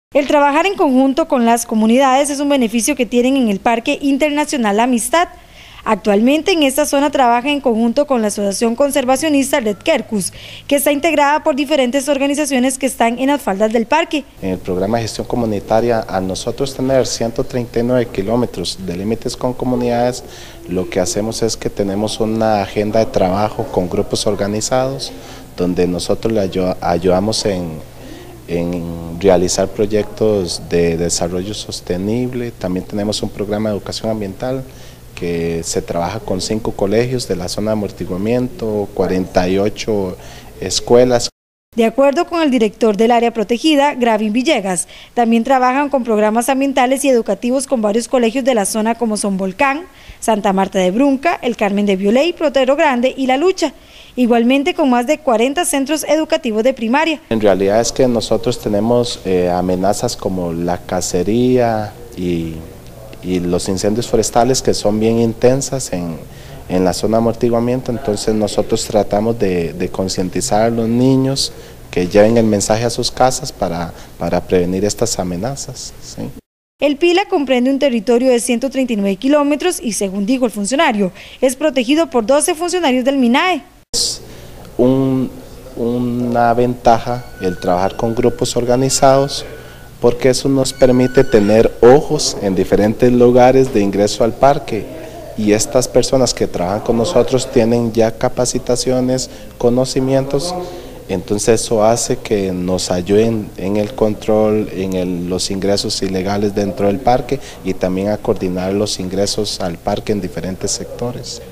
El trabajar en conjunto con las comunidades es un beneficio que tienen en el Parque Internacional La Amistad. Actualmente en esta zona trabaja en conjunto con la Asociación Conservacionista Red Quercus, que está integrada por diferentes organizaciones que están en las faldas del parque. En el programa de gestión comunitaria, al nosotros tener 139 kilómetros de límites con comunidades, lo que hacemos es que tenemos una agenda de trabajo con grupos organizados, donde nosotros le ayudamos en realizar proyectos de desarrollo sostenible. También tenemos un programa de educación ambiental que se trabaja con 5 colegios de la zona de amortiguamiento, 48 escuelas. De acuerdo con el director del área protegida, Gravin Villegas, también trabajan con programas ambientales y educativos con varios colegios de la zona como son Volcán, Santa Marta de Brunca, El Carmen de Violey, Protero Grande y La Lucha. Igualmente con más de 40 centros educativos de primaria. En realidad es que nosotros tenemos amenazas como la cacería y los incendios forestales que son bien intensas en la zona de amortiguamiento, entonces nosotros tratamos de concientizar a los niños que lleven el mensaje a sus casas para prevenir estas amenazas. ¿Sí? El Pila comprende un territorio de 139 kilómetros y, según dijo el funcionario, es protegido por 12 funcionarios del MINAE. Es una ventaja el trabajar con grupos organizados, porque eso nos permite tener ojos en diferentes lugares de ingreso al parque, y estas personas que trabajan con nosotros tienen ya capacitaciones, conocimientos, entonces eso hace que nos ayuden en el control, los ingresos ilegales dentro del parque y también a coordinar los ingresos al parque en diferentes sectores.